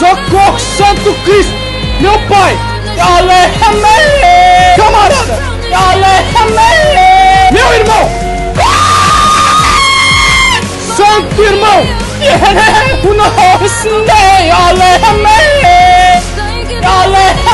Socorro, Santo Cristo! Meu pai! Aleluia! Camarada! Aleluia! Meu irmão! Santo irmão! O nosso Aleluia! Aleluia!